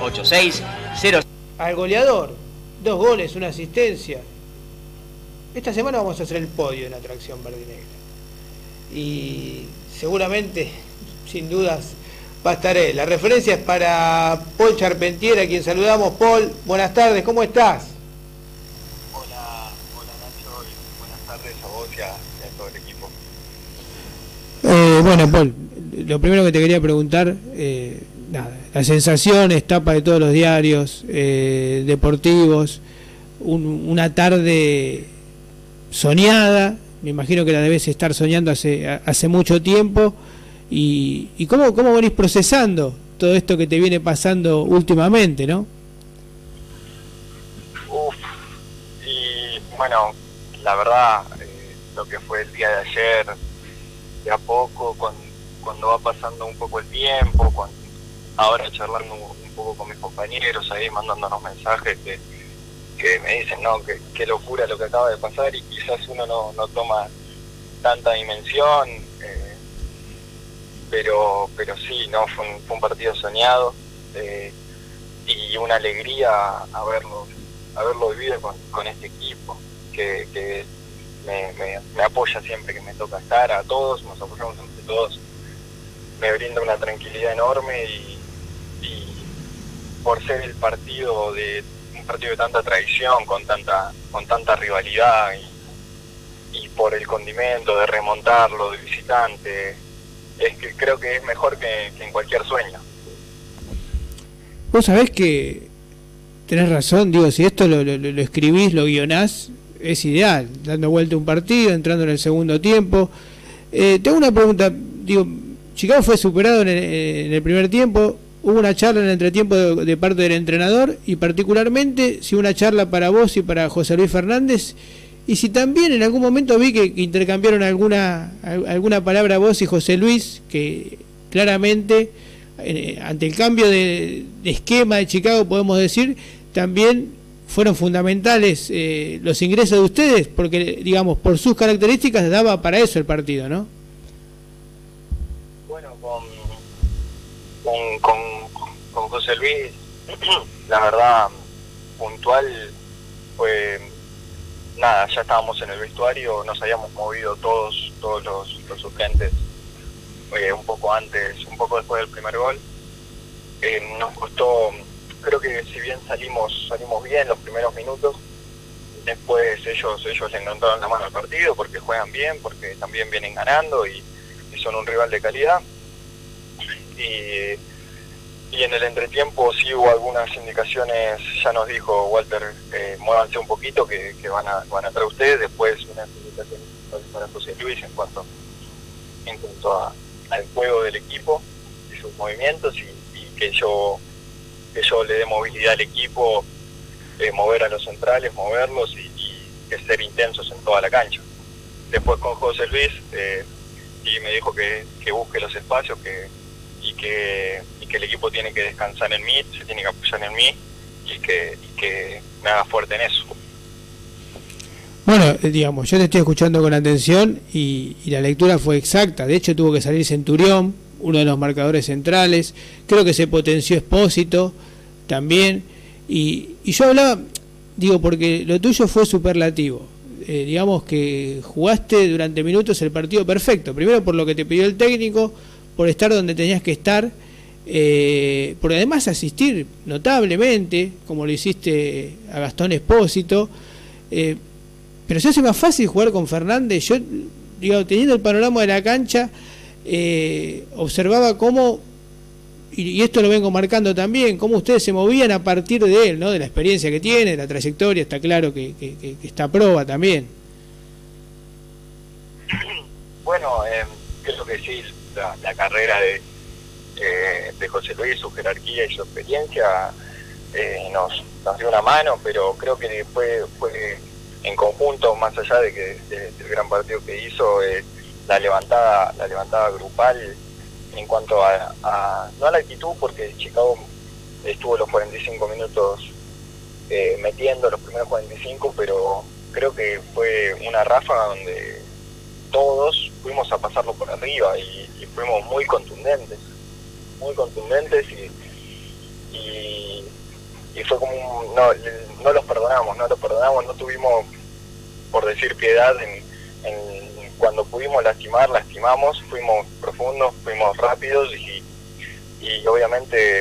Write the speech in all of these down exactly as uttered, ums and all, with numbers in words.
ocho seis cero. Al goleador, dos goles, una asistencia. Esta semana vamos a hacer el podio en Atracción Verde y Negra. Y seguramente, sin dudas, va a estar él. La referencia es para Paul Charpentier, a quien saludamos. Paul, buenas tardes, ¿cómo estás? Hola, hola Nacho, y buenas tardes a vos y a, y a todo el equipo. Eh, bueno, Paul, lo primero que te quería preguntar, eh, nada, las sensaciones, tapa de todos los diarios eh, deportivos, un, una tarde soñada, me imagino que la debes estar soñando hace, hace mucho tiempo, y, y cómo, cómo venís procesando todo esto que te viene pasando últimamente, ¿no? Uf, y bueno, la verdad, eh, lo que fue el día de ayer, de a poco, con, cuando va pasando un poco el tiempo, con, ahora charlando un, un poco con mis compañeros ahí, mandándonos mensajes que, que me dicen, no, que qué locura lo que acaba de pasar, y quizás uno no, no toma tanta dimensión, eh, pero pero sí, no fue un, fue un partido soñado, eh, y una alegría haberlo, haberlo vivido con, con este equipo, que, que me, me, me apoya siempre que me toca estar, a todos, nos apoyamos entre todos, me brinda una tranquilidad enorme, y, y por ser el partido de un partido de tanta tradición, con tanta con tanta rivalidad, y, y por el condimento de remontarlo de visitante, es que creo que es mejor que, que en cualquier sueño. Vos sabés que tenés razón, digo, si esto lo, lo, lo escribís, lo guionás, es ideal, dando vuelta un partido, entrando en el segundo tiempo. Eh, tengo una pregunta, digo, Chicago fue superado en el, en el primer tiempo, hubo una charla en el entretiempo de, de parte del entrenador, y particularmente si una charla para vos y para José Luis Fernández, y si también en algún momento vi que, que intercambiaron alguna alguna palabra vos y José Luis, que claramente eh, ante el cambio de, de esquema de Chicago, podemos decir, también fueron fundamentales eh, los ingresos de ustedes, porque digamos, por sus características daba para eso el partido, ¿no? Bueno, con con, con, con José Luis, la verdad, puntual fue... Nada, ya estábamos en el vestuario, nos habíamos movido todos, todos los, los suplentes eh, un poco antes, un poco después del primer gol. Eh, nos costó, creo que si bien salimos salimos bien los primeros minutos, después ellos ellos le encontraron la mano al partido, porque juegan bien, porque también vienen ganando, y, y son un rival de calidad. Y, y en el entretiempo sí hubo algunas indicaciones, ya nos dijo Walter, eh, muévanse un poquito, que, que van a van a entrar ustedes. Después unas indicaciones para José Luis en cuanto en cuanto a, al juego del equipo y sus movimientos, y, y que yo que yo le dé movilidad al equipo, eh, mover a los centrales, moverlos, y, y que ser intensos en toda la cancha. Después con José Luis, eh, y me dijo que, que busque los espacios, que y que y que el equipo tiene que descansar en mí, se tiene que apoyar en mí, y que, y que me haga fuerte en eso. Bueno, digamos, yo te estoy escuchando con atención, y, y la lectura fue exacta. De hecho, tuvo que salir Centurión, uno de los marcadores centrales. Creo que se potenció Espósito también, y, y yo hablaba, digo, porque lo tuyo fue superlativo. Eh, digamos que jugaste durante minutos el partido perfecto, primero por lo que te pidió el técnico, por estar donde tenías que estar, eh, por además asistir notablemente, como lo hiciste a Gastón Espósito, eh, pero se hace más fácil jugar con Fernández. Yo, digo, teniendo el panorama de la cancha, eh, observaba cómo, y, y esto lo vengo marcando también, cómo ustedes se movían a partir de él, ¿no? De la experiencia que tiene, de la trayectoria, está claro que, que, que, que está a prueba también. Bueno, eh, creo que sí, la, la carrera de, eh, de José Luis, su jerarquía y su experiencia eh, nos, nos dio una mano, pero creo que fue, fue en conjunto, más allá de que de, del gran partido que hizo, eh, la levantada la levantada grupal en cuanto a, a no a la actitud, porque Chicago estuvo los cuarenta y cinco minutos eh, metiendo los primeros cuarenta y cinco, pero creo que fue una ráfaga donde todos fuimos a pasarlo por arriba, y, y fuimos muy contundentes, muy contundentes, y, y, y fue como un, no, no los perdonamos, no los perdonamos, no tuvimos, por decir piedad, en, en cuando pudimos lastimar, lastimamos, fuimos profundos, fuimos rápidos y, y obviamente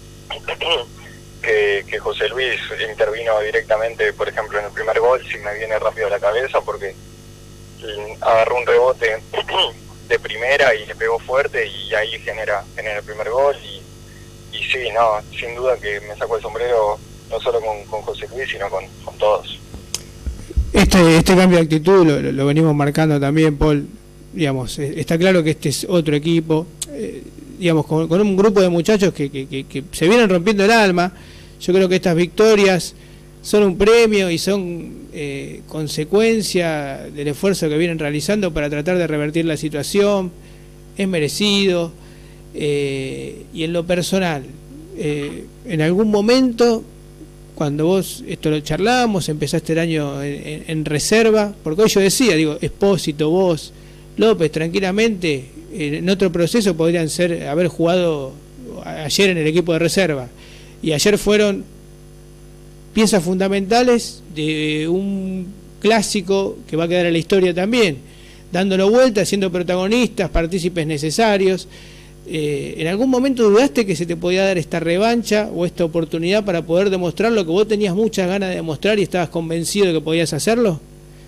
que, que José Luis intervino directamente, por ejemplo, en el primer gol, si me viene rápido a la cabeza, porque agarró un rebote de primera y le pegó fuerte y ahí genera, genera el primer gol y, y sí, no, sin duda que me saco el sombrero no solo con, con José Luis, sino con, con todos. Este, este cambio de actitud lo, lo venimos marcando también, Paul. Digamos, está claro que este es otro equipo, eh, digamos, con, con un grupo de muchachos que, que, que, que se vienen rompiendo el alma. Yo creo que estas victorias son un premio y son eh, consecuencia del esfuerzo que vienen realizando para tratar de revertir la situación. Es merecido. Eh, y en lo personal, eh, en algún momento, cuando vos, esto lo charlamos, empezaste el año en, en, en reserva, porque hoy yo decía, digo, Espósito, vos, López, tranquilamente, en otro proceso podrían ser haber jugado ayer en el equipo de reserva. Y ayer fueron piezas fundamentales de un clásico que va a quedar en la historia también, dándolo vuelta, siendo protagonistas, partícipes necesarios. Eh, ¿En algún momento dudaste que se te podía dar esta revancha o esta oportunidad para poder demostrar lo que vos tenías muchas ganas de demostrar y estabas convencido de que podías hacerlo?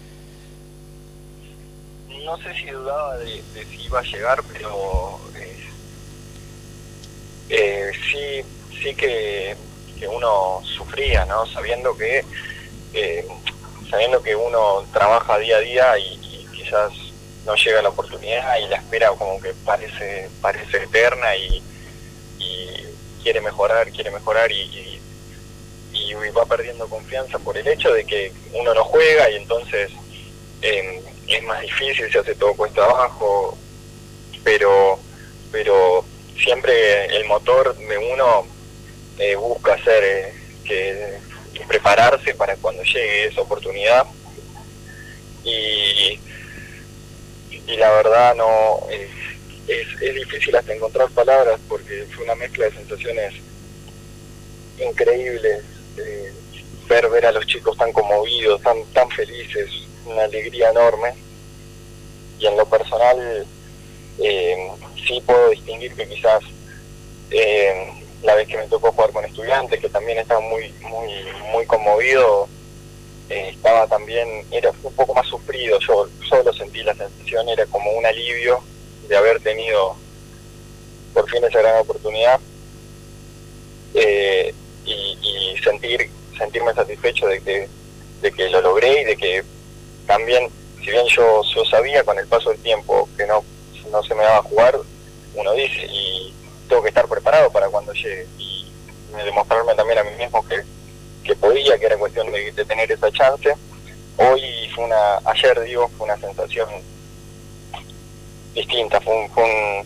No sé si dudaba de, de si iba a llegar, pero eh, eh, sí, sí que, que uno sufría, ¿no? Sabiendo que eh, sabiendo que uno trabaja día a día y, y quizás no llega la oportunidad y la espera como que parece parece eterna y, y quiere mejorar, quiere mejorar y, y, y va perdiendo confianza por el hecho de que uno no juega y entonces eh, es más difícil, se hace todo cuesta abajo, pero pero siempre el motor de uno eh, busca hacer eh, que prepararse para cuando llegue esa oportunidad y y la verdad no es, es, es difícil hasta encontrar palabras porque fue una mezcla de sensaciones increíbles, eh, ver ver a los chicos tan conmovidos, tan tan felices, una alegría enorme. Y en lo personal eh, sí puedo distinguir que quizás eh, la vez que me tocó jugar con Estudiantes, que también estaba muy muy muy conmovido, eh, estaba también, era un poco más sufrido, yo solo sentí la sensación, era como un alivio de haber tenido por fin esa gran oportunidad eh, y, y sentir sentirme satisfecho de que de que lo logré y de que también, si bien yo, yo sabía con el paso del tiempo que no, no se me daba a jugar, uno dice, y tengo que estar preparado para cuando llegue, y demostrarme también a mí mismo que, que podía, que era cuestión de, de tener esa chance. Hoy fue una, ayer digo, fue una sensación distinta, fue, un, fue un,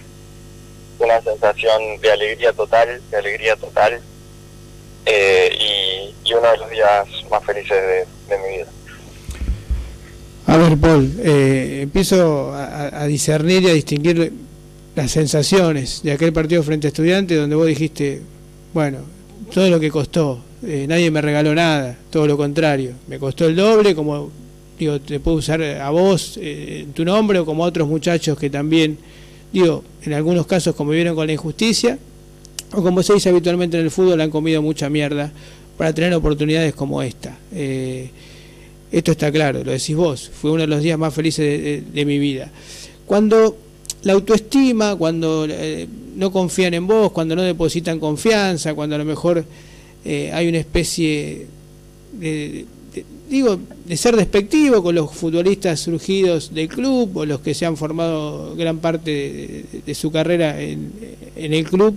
una sensación de alegría total, de alegría total, eh, y, y uno de los días más felices de, de mi vida. A ver, Paul, eh, empiezo a, a discernir y a distinguir las sensaciones de aquel partido frente a Estudiantes donde vos dijiste, bueno, todo lo que costó, eh, nadie me regaló nada, todo lo contrario, me costó el doble, como digo, te puedo usar a vos eh, en tu nombre o como a otros muchachos que también, digo, en algunos casos convivieron con la injusticia o como se dice habitualmente en el fútbol, han comido mucha mierda para tener oportunidades como esta. Eh, Esto está claro, lo decís vos, fue uno de los días más felices de, de, de mi vida. Cuando la autoestima, cuando eh, no confían en vos, cuando no depositan confianza, cuando a lo mejor eh, hay una especie de, de, digo, de ser despectivo con los futbolistas surgidos del club o los que se han formado gran parte de, de, de su carrera en, en el club,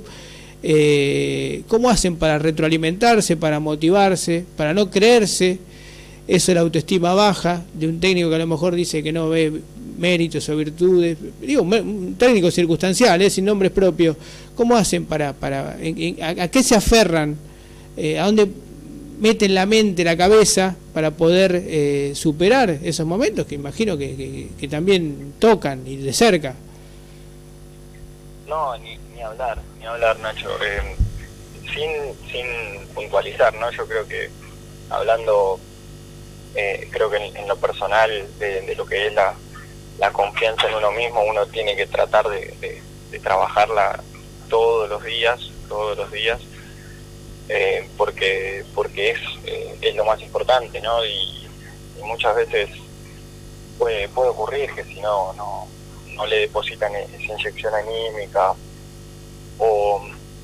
eh, ¿cómo hacen para retroalimentarse, para motivarse, para no creerse? Eso es la autoestima baja de un técnico que a lo mejor dice que no ve méritos o virtudes, digo, un técnico circunstancial, ¿eh? Sin nombres propios. ¿Cómo hacen para, para en, en, a, a qué se aferran? Eh, ¿A dónde meten la mente, la cabeza para poder eh, superar esos momentos que imagino que, que, que también tocan y de cerca? No, ni, ni hablar, ni hablar, Nacho. Eh, sin, sin puntualizar, ¿no? Yo creo que hablando, eh, creo que en, en lo personal de, de lo que es la, la confianza en uno mismo, uno tiene que tratar de, de, de trabajarla todos los días, todos los días, eh, porque porque es, eh, es lo más importante, ¿no? Y, y muchas veces puede, puede ocurrir que si no, no, no le depositan esa inyección anímica o,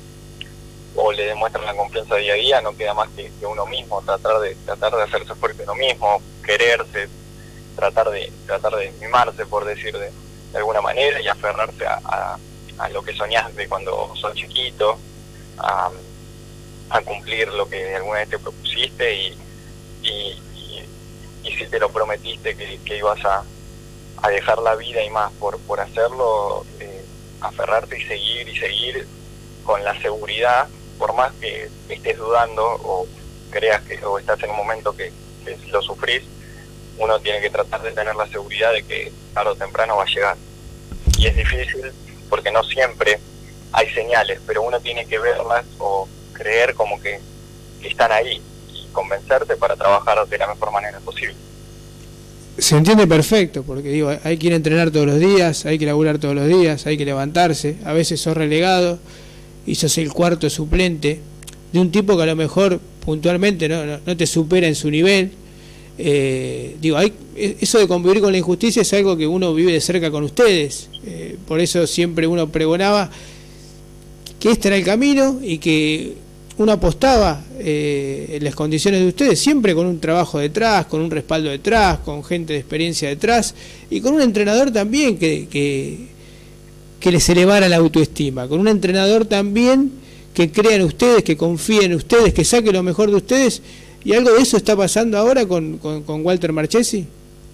o le demuestran la confianza día a día, no queda más que, que uno mismo, tratar de tratar de hacerse fuerte uno mismo, quererse, tratar de tratar de mimarse, por decir de, de alguna manera, y aferrarse a, a, a lo que soñaste cuando sos chiquito, a, a cumplir lo que alguna vez te propusiste y, y, y, y si te lo prometiste que, que ibas a, a dejar la vida y más por, por hacerlo, eh, aferrarte y seguir y seguir con la seguridad, por más que estés dudando o creas que o estás en un momento que, que lo sufrís, uno tiene que tratar de tener la seguridad de que tarde o temprano va a llegar. Y es difícil porque no siempre hay señales, pero uno tiene que verlas o creer como que, que están ahí y convencerte para trabajar de la mejor manera posible. Se entiende perfecto, porque digo, hay que ir a entrenar todos los días, hay que laburar todos los días, hay que levantarse, a veces sos relegado y sos el cuarto suplente de un tipo que a lo mejor puntualmente no, no, no te supera en su nivel. Eh, digo, hay, eso de convivir con la injusticia es algo que uno vive de cerca con ustedes, eh, por eso siempre uno pregonaba que este era el camino y que uno apostaba eh, en las condiciones de ustedes, siempre con un trabajo detrás, con un respaldo detrás, con gente de experiencia detrás y con un entrenador también que, que, que les elevara la autoestima, con un entrenador también que crea en ustedes, que confíe en ustedes, que saque lo mejor de ustedes. ¿Y algo de eso está pasando ahora con, con, con Walter Marchesi?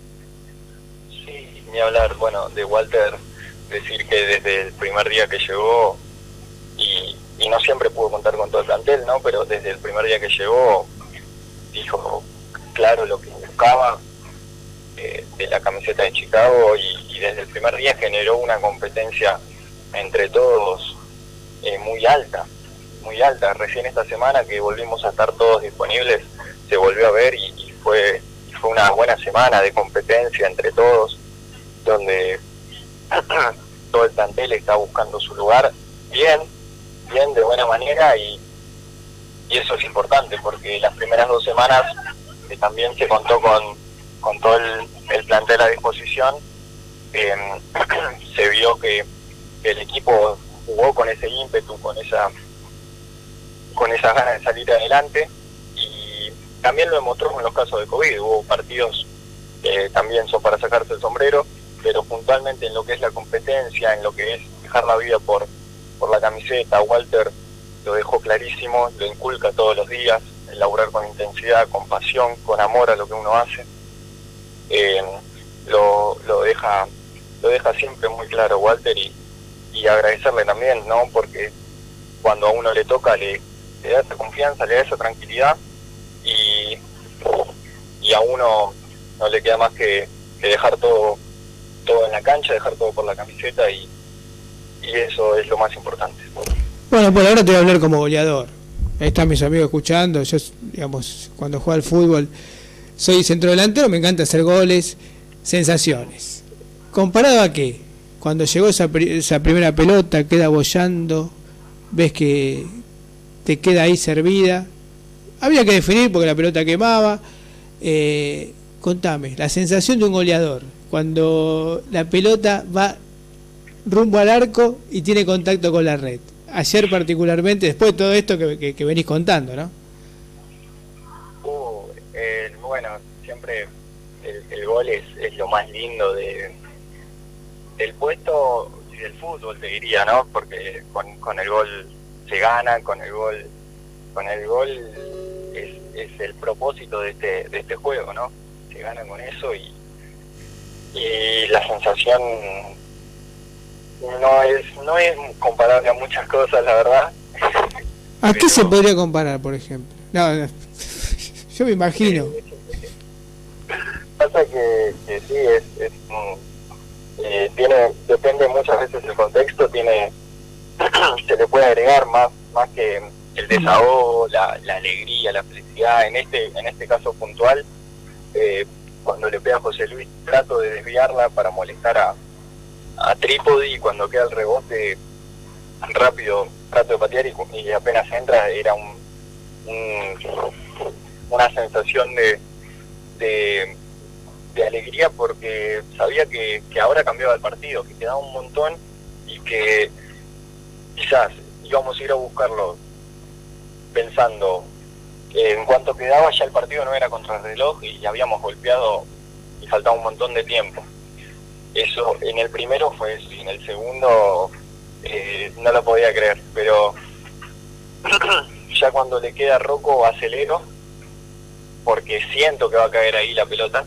Sí, ni hablar. Bueno, de Walter, decir que desde el primer día que llegó, y, y no siempre pudo contar con todo el plantel, ¿no? Pero desde el primer día que llegó, dijo claro lo que buscaba eh, de la camiseta de Chicago, y, y desde el primer día generó una competencia entre todos eh, muy alta, muy alta. Recién esta semana que volvimos a estar todos disponibles, se volvió a ver y, y fue y fue una buena semana de competencia entre todos, donde todo el plantel está buscando su lugar bien, bien, de buena manera, y, y eso es importante, porque las primeras dos semanas que también se contó con, con todo el, el plantel a disposición, eh, se vio que, que el equipo jugó con ese ímpetu, con esa con esas ganas de salir adelante, y también lo demostró con los casos de COVID. Hubo partidos que también son para sacarse el sombrero, pero puntualmente en lo que es la competencia, en lo que es dejar la vida por, por la camiseta, Walter lo dejó clarísimo, lo inculca todos los días, el laburar con intensidad, con pasión, con amor a lo que uno hace, eh, lo, lo deja lo deja siempre muy claro Walter, y, y agradecerle también, ¿no? Porque cuando a uno le toca, le le da esa confianza, le da esa tranquilidad, y, y a uno no le queda más que, que dejar todo todo en la cancha, dejar todo por la camiseta, y, y eso es lo más importante. Bueno, por ahora te voy a hablar como goleador. Ahí están mis amigos escuchando. Yo, digamos, cuando juego al fútbol soy centrodelantero, me encanta hacer goles, sensaciones. ¿Comparado a qué? Cuando llegó esa, esa primera pelota, queda boyando, ves que te queda ahí servida, había que definir porque la pelota quemaba. Eh, contame, la sensación de un goleador cuando la pelota va rumbo al arco y tiene contacto con la red. Ayer particularmente, después de todo esto que, que, que venís contando, ¿no? Uh, eh, bueno, siempre el, el gol es, es lo más lindo de del puesto y del fútbol, te diría, ¿no? Porque con, con el gol se gana, con el gol con el gol es, es el propósito de este de este juego, ¿no? Se gana con eso, y y la sensación no es no es comparable a muchas cosas, la verdad. ¿A qué se podría comparar, por ejemplo? No, no. Yo me imagino. Pasa que, que sí, es, es eh, tiene depende muchas veces del contexto, tiene se le puede agregar más más que el desahogo, la, la alegría, la felicidad. En este, en este caso puntual, eh, cuando le pega a José Luis, trato de desviarla para molestar a, a Trípodi, y cuando queda el rebote, rápido trato de patear y, y apenas entra, era un, un una sensación de, de, de alegría, porque sabía que, que ahora cambiaba el partido, que quedaba un montón y que quizás íbamos a ir a buscarlo pensando que en cuanto quedaba ya el partido no era contra el reloj y habíamos golpeado y faltaba un montón de tiempo. Eso en el primero fue eso, y en el segundo eh, no lo podía creer, pero ya cuando le queda a Rocco acelero porque siento que va a caer ahí la pelota,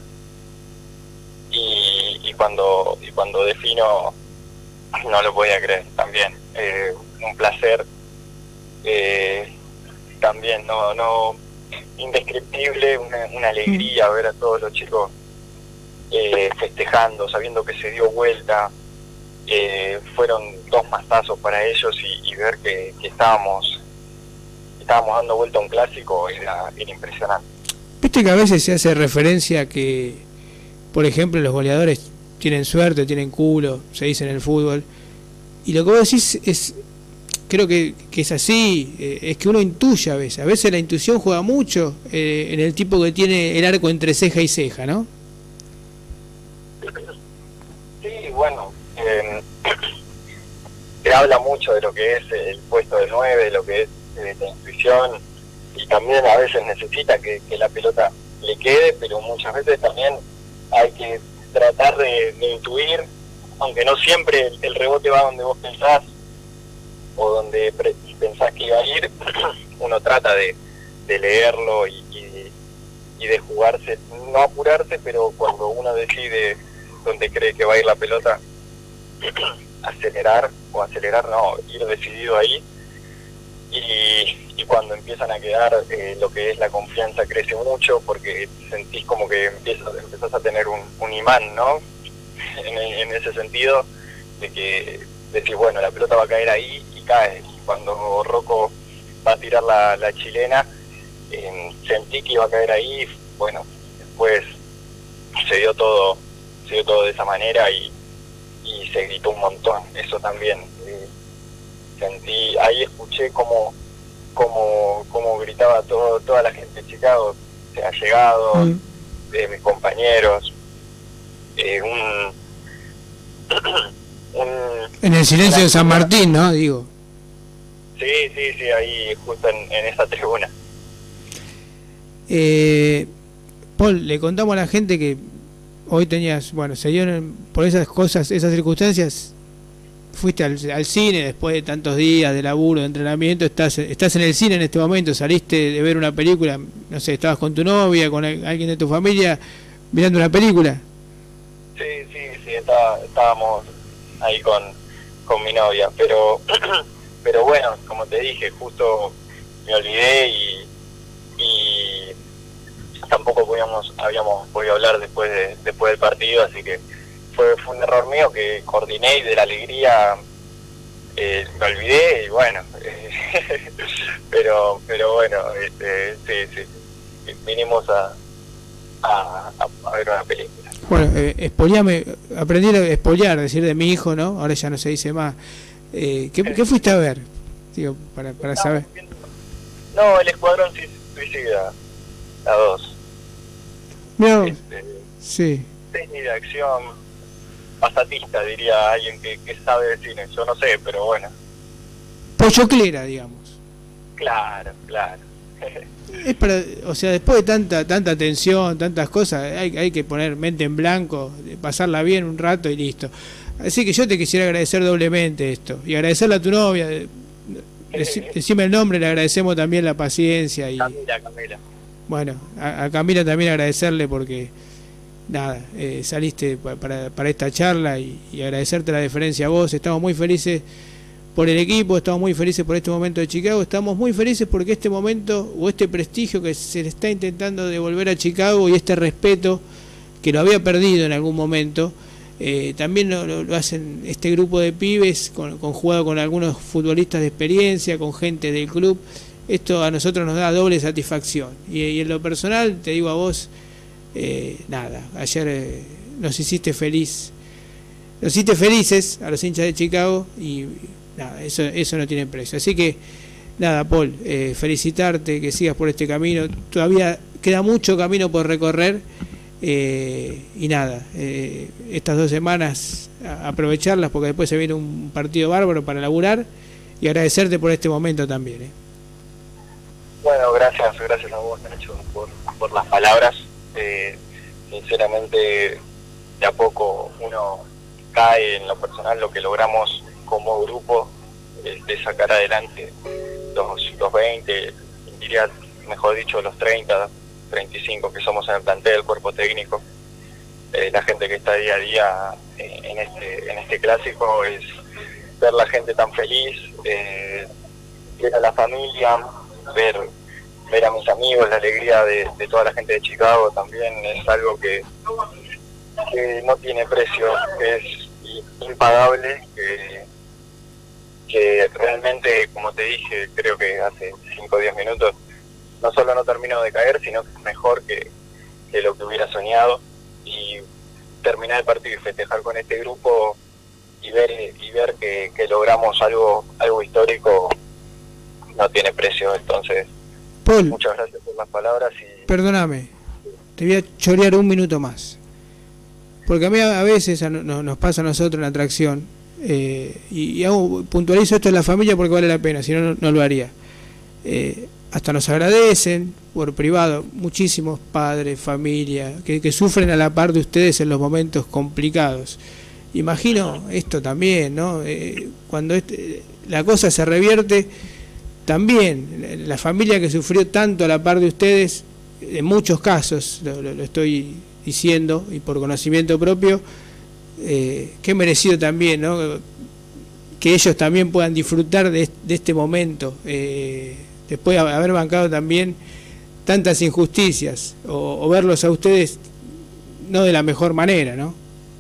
y, y cuando y cuando defino no lo podía creer también. Eh, un placer eh, también, no no indescriptible, una, una alegría ver a todos los chicos eh, festejando, sabiendo que se dio vuelta. Eh, fueron dos mazazos para ellos, y, y ver que, que estábamos estábamos dando vuelta a un clásico era, era impresionante. Viste que a veces se hace referencia a que, por ejemplo, los goleadores tienen suerte, tienen culo, se dice en el fútbol, y lo que vos decís es, creo que, que es así, eh, es que uno intuye a veces, a veces la intuición juega mucho eh, en el tipo que tiene el arco entre ceja y ceja, ¿no? Sí, bueno, eh, se habla mucho de lo que es el puesto de nueve, de lo que es eh, la intuición, y también a veces necesita que, que la pelota le quede, pero muchas veces también hay que tratar de, de intuir, aunque no siempre el, el rebote va donde vos pensás o donde pre pensás que iba a ir. Uno trata de, de leerlo y, y, y de jugarse, no apurarse, pero cuando uno decide dónde cree que va a ir la pelota, acelerar, o acelerar no, ir decidido ahí. Y, y cuando empiezan a quedar, eh, lo que es la confianza crece mucho, porque sentís como que empiezas, empezás a tener un, un imán, ¿no? En, en ese sentido, de que decís, bueno, la pelota va a caer ahí, y cae. Y cuando Rocco va a tirar la, la chilena, eh, sentí que iba a caer ahí. Bueno, después se dio todo, se dio todo de esa manera, y, y se gritó un montón, eso también. Eh, sentí, ahí escuché como como como gritaba todo, toda la gente de Chicago, se ha llegado, mm. de mis compañeros, eh, un, un en el silencio de San Martín, ¿no? Digo. Sí, sí, sí, ahí justo en, en esa tribuna. Eh, Paul, le contamos a la gente que hoy tenías, bueno, se dieron por esas cosas, esas circunstancias. Fuiste al, al cine después de tantos días de laburo, de entrenamiento, estás estás en el cine en este momento, saliste de ver una película, no sé, estabas con tu novia, con alguien de tu familia, mirando una película. Sí, sí, sí, estaba, estábamos ahí con, con mi novia, pero pero bueno, como te dije, justo me olvidé, y, y tampoco podíamos, habíamos podido hablar después de, después del partido, así que Fue, fue un error mío que coordiné, y de la alegría eh, me olvidé, y bueno, eh, pero pero bueno, este, sí, sí, vinimos a, a, a ver una película. Bueno, eh, espoliame, aprendí a espoliar, decir de mi hijo, ¿no? Ahora ya no se dice más. Eh, ¿qué, ¿Qué fuiste a ver? Digo, para, para saber. No, el Escuadrón Suicida, a dos. No, este, sí. Cine de acción, pasatista, diría alguien que, que sabe de cine, yo no sé, pero bueno. Pochoclera, digamos. Claro, claro. Es para, o sea, después de tanta tanta tensión, tantas cosas, hay, hay que poner mente en blanco, pasarla bien un rato y listo. Así que yo te quisiera agradecer doblemente esto, y agradecerle a tu novia, dec, decime el nombre, le agradecemos también la paciencia. Y Camila, Camila. Bueno, a, a Camila también agradecerle porque nada, eh, saliste pa, para, para esta charla, y, y agradecerte la deferencia a vos. Estamos muy felices por el equipo, estamos muy felices por este momento de Chicago, estamos muy felices porque este momento, o este prestigio que se le está intentando devolver a Chicago, y este respeto que lo había perdido en algún momento, eh, también lo, lo, lo hacen este grupo de pibes, con, conjugado con algunos futbolistas de experiencia, con gente del club, esto a nosotros nos da doble satisfacción. Y, y en lo personal, te digo a vos, eh, nada, ayer eh, nos hiciste feliz, nos hiciste felices a los hinchas de Chicago y nada, eso, eso no tiene precio. Así que, nada, Paul, eh, felicitarte, que sigas por este camino. Todavía queda mucho camino por recorrer eh, y nada, eh, estas dos semanas a aprovecharlas porque después se viene un partido bárbaro para laburar y agradecerte por este momento también. Eh. Bueno, gracias, gracias a vos, Nacho, por, por las palabras. Eh, sinceramente, de a poco uno cae en lo personal lo que logramos como grupo, eh, de sacar adelante los, los veinte, diría, mejor dicho, los treinta, treinta y cinco que somos en el plantel, el cuerpo técnico, eh, la gente que está día a día eh, en este en este clásico, es ver la gente tan feliz, eh, ver a la familia, ver ver a mis amigos, la alegría de, de toda la gente de Chicago también es algo que, que no tiene precio, que es impagable, que, que realmente, como te dije, creo que hace cinco o diez minutos, no solo no termino de caer, sino que es mejor que, que lo que hubiera soñado, y terminar el partido y festejar con este grupo y ver y ver que, que logramos algo algo histórico no tiene precio. Entonces, Paul, muchas gracias por las palabras y perdóname, te voy a chorear un minuto más, porque a mí a veces a no, nos pasa a nosotros en la atracción, eh, y, y hago, puntualizo esto en la familia porque vale la pena, si no, no, no lo haría. Eh, hasta nos agradecen por privado muchísimos padres, familia, que, que sufren a la par de ustedes en los momentos complicados. Imagino esto también, ¿no? Eh, cuando este, la cosa se revierte, también la familia que sufrió tanto a la par de ustedes, en muchos casos, lo, lo, lo estoy diciendo y por conocimiento propio, eh, qué merecido también, ¿no? Que ellos también puedan disfrutar de, de este momento, eh, después de haber bancado también tantas injusticias, o, o verlos a ustedes no de la mejor manera, ¿no?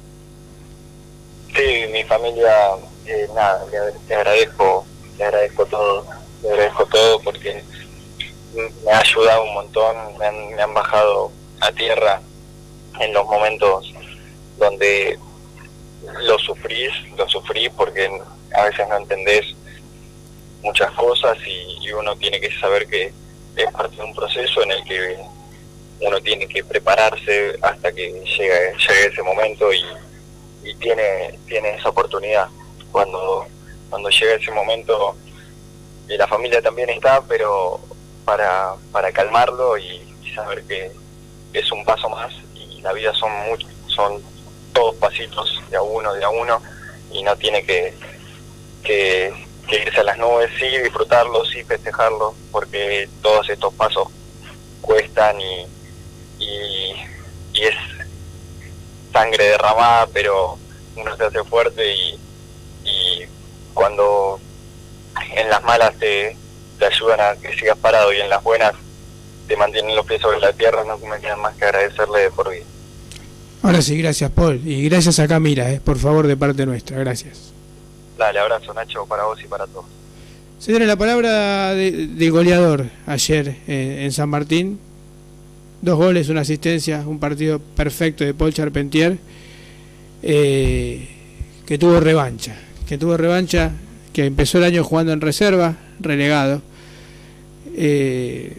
Sí, mi familia, eh, nada, le, le agradezco, le agradezco todo, le agradezco todo porque me ha ayudado un montón, me han, me han bajado a tierra en los momentos donde lo sufrís, lo sufrí porque a veces no entendés muchas cosas y, y uno tiene que saber que es parte de un proceso en el que uno tiene que prepararse hasta que llegue, llegue ese momento y, y tiene tiene esa oportunidad. Cuando cuando llega ese momento, y la familia también está, pero para para calmarlo y, y saber que es un paso más y la vida son muchos, son todos pasitos de a uno, de a uno, y no tiene que, que, que irse a las nubes, sí disfrutarlos, sí festejarlos, porque todos estos pasos cuestan y, y, y es sangre derramada, pero uno se hace fuerte y, y cuando en las malas te, te ayudan a que sigas parado y en las buenas te mantienen los pies sobre la tierra, no me queda más que agradecerle de por vida. Ahora sí, gracias, Paul, y gracias a Camila, eh, por favor, de parte nuestra, gracias. Dale, abrazo, Nacho, para vos y para todos. Señores, la palabra de, del goleador ayer eh, en San Martín, dos goles, una asistencia, un partido perfecto de Paul Charpentier, eh, que tuvo revancha, que tuvo revancha, que empezó el año jugando en reserva, relegado, eh,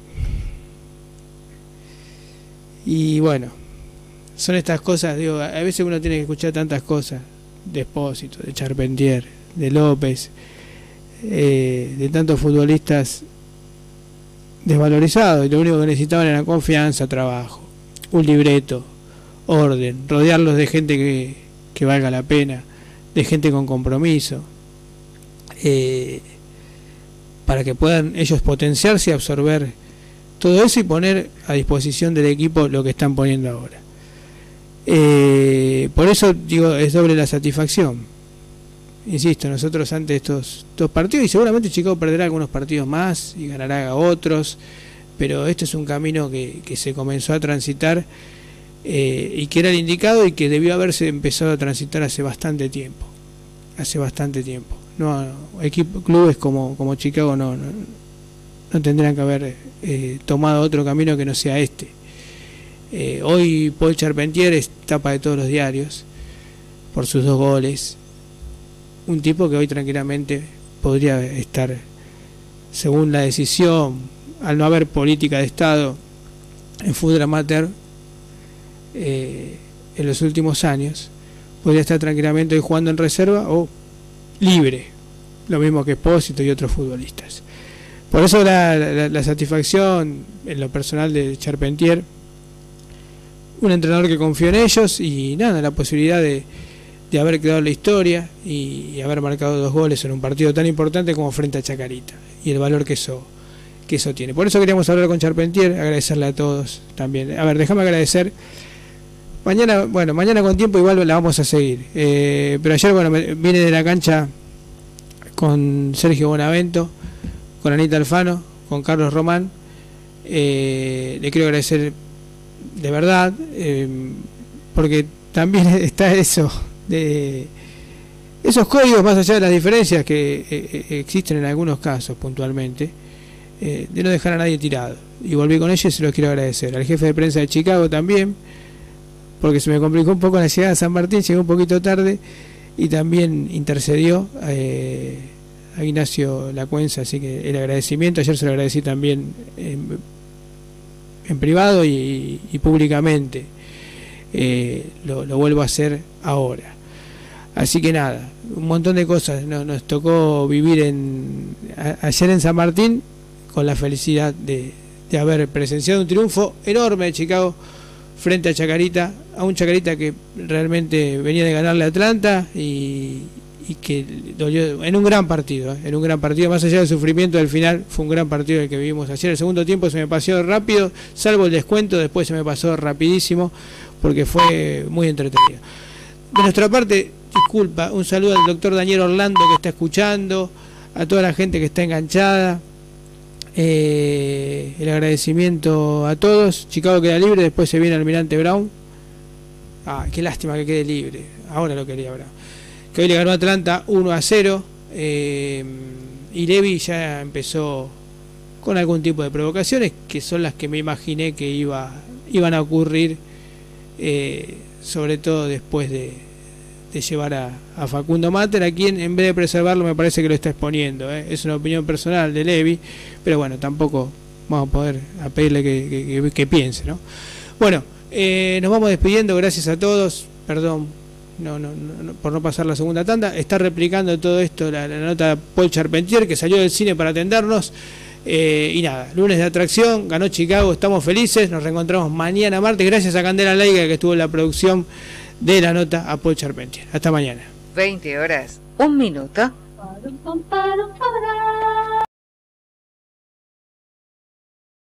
y bueno, son estas cosas, digo, a veces uno tiene que escuchar tantas cosas de Espósito, de Charpentier, de López, eh, de tantos futbolistas desvalorizados, y lo único que necesitaban era confianza, trabajo, un libreto, orden, rodearlos de gente que, que valga la pena, de gente con compromiso, eh, para que puedan ellos potenciarse y absorber todo eso y poner a disposición del equipo lo que están poniendo ahora. Eh, por eso digo, es doble la satisfacción. Insisto, nosotros ante estos dos partidos, y seguramente Chicago perderá algunos partidos más y ganará a otros, pero este es un camino que, que se comenzó a transitar, eh, y que era el indicado y que debió haberse empezado a transitar hace bastante tiempo. Hace bastante tiempo. No, equipos, clubes como, como Chicago no, no, no tendrían que haber eh, tomado otro camino que no sea este. Eh, hoy Paul Charpentier es tapa de todos los diarios por sus dos goles, un tipo que hoy tranquilamente podría estar, según la decisión, al no haber política de Estado en fútbol amateur eh, en los últimos años, podría estar tranquilamente hoy jugando en reserva o libre, lo mismo que Espósito y otros futbolistas. Por eso la, la, la satisfacción en lo personal de Charpentier, un entrenador que confió en ellos y nada, la posibilidad de, de haber quedado en la historia y, y haber marcado dos goles en un partido tan importante como frente a Chacarita y el valor que eso, que eso tiene. Por eso queríamos hablar con Charpentier, agradecerle a todos también. A ver, déjame agradecer. Mañana, bueno, mañana con tiempo igual la vamos a seguir. Eh, pero ayer, bueno, me, vine de la cancha con Sergio Bonavento, con Anita Alfano, con Carlos Román. Eh, le quiero agradecer de verdad, eh, porque también está eso, de esos códigos más allá de las diferencias que eh, existen en algunos casos puntualmente, eh, de no dejar a nadie tirado. Y volví con ellos y se los quiero agradecer. Al jefe de prensa de Chicago también, porque se me complicó un poco la llegada a San Martín, llegué un poquito tarde y también intercedió eh, a Ignacio Lacuenza, así que el agradecimiento, ayer se lo agradecí también en, en privado y, y públicamente, eh, lo, lo vuelvo a hacer ahora. Así que nada, un montón de cosas nos, nos tocó vivir en a, ayer en San Martín, con la felicidad de, de haber presenciado un triunfo enorme de Chicago frente a Chacarita, a un Chacarita que realmente venía de ganarle a Atlanta y, y que dolió en un gran partido, ¿eh? en un gran partido, más allá del sufrimiento del final, fue un gran partido el que vivimos ayer. El segundo tiempo se me pasó rápido, salvo el descuento, después se me pasó rapidísimo porque fue muy entretenido. De nuestra parte, disculpa, un saludo al doctor Daniel Orlando que está escuchando, a toda la gente que está enganchada. Eh, el agradecimiento a todos. Chicago queda libre, después se viene Almirante Brown. Ah, qué lástima que quede libre, ahora lo quería Brown, que hoy le ganó a Atlanta uno a cero, eh, y Levi ya empezó con algún tipo de provocaciones que son las que me imaginé que iba, iban a ocurrir, eh, sobre todo después de, de llevar a, a Facundo Mater, a quien en vez de preservarlo me parece que lo está exponiendo, ¿eh? Es una opinión personal de Levi, pero bueno, tampoco vamos a poder a pedirle que, que, que, que piense, ¿no? Bueno, eh, nos vamos despidiendo, gracias a todos, perdón no, no, no, por no pasar la segunda tanda. Está replicando todo esto la, la nota Paul Charpentier, que salió del cine para atendernos, eh, y nada, lunes de atracción, ganó Chicago, estamos felices, nos reencontramos mañana martes, gracias a Candela Laiga que estuvo en la producción de la nota a Paul Charpentier. Hasta mañana. veinte horas, un minuto.